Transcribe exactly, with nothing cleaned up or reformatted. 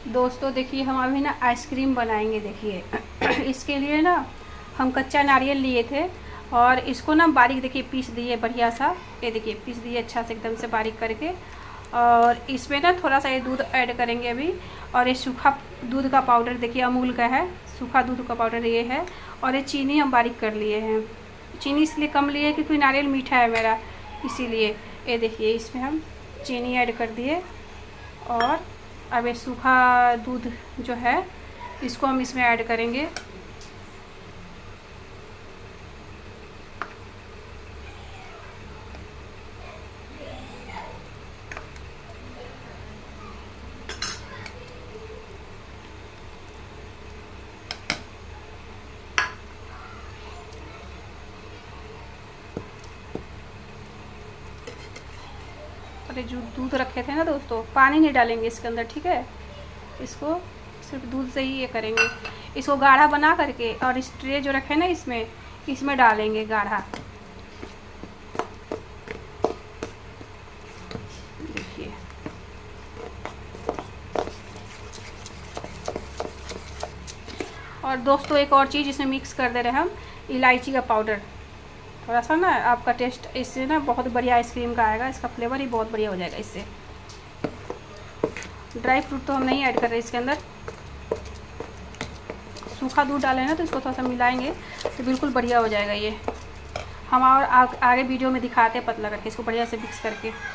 दोस्तों देखिए, हम अभी ना आइसक्रीम बनाएंगे। देखिए इसके लिए ना हम कच्चा नारियल लिए थे और इसको ना बारीक देखिए पीस दिए बढ़िया सा। ये देखिए पीस दिए अच्छा से एकदम से बारीक करके। और इसमें ना थोड़ा सा ये दूध ऐड करेंगे अभी। और ये सूखा दूध का पाउडर देखिए अमूल का है, सूखा दूध का पाउडर ये है। और ये चीनी हम बारीक कर लिए हैं। चीनी इसलिए कम लिए क्योंकि नारियल मीठा है मेरा, इसीलिए। ये देखिए इसमें हम चीनी ऐड कर दिए। और अब ये सूखा दूध जो है इसको हम इसमें ऐड करेंगे। और ये जो दूध रखे थे ना दोस्तों, पानी नहीं डालेंगे इसके अंदर, ठीक है। इसको सिर्फ दूध से ही ये करेंगे। इसको गाढ़ा बना करके और इस ट्रे जो रखे ना इसमें इसमें डालेंगे गाढ़ा। देखिए और दोस्तों एक और चीज़ इसमें मिक्स कर दे रहे हैं हम, इलायची का पाउडर। थोड़ा सा ना आपका टेस्ट इससे ना बहुत बढ़िया आइसक्रीम का आएगा, इसका फ्लेवर ही बहुत बढ़िया हो जाएगा इससे। ड्राई फ्रूट तो हम नहीं ऐड कर रहे इसके अंदर, सूखा दूध डाले ना तो इसको थोड़ा सा मिलाएंगे तो बिल्कुल बढ़िया हो जाएगा ये। हम और आ, आगे वीडियो में दिखाते हैं पतला करके इसको बढ़िया से मिक्स करके।